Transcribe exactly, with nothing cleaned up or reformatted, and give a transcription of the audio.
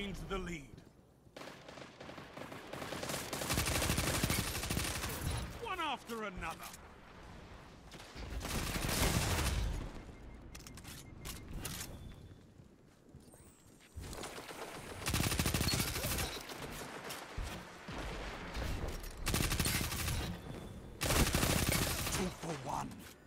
gained the lead. One after another. Two for one.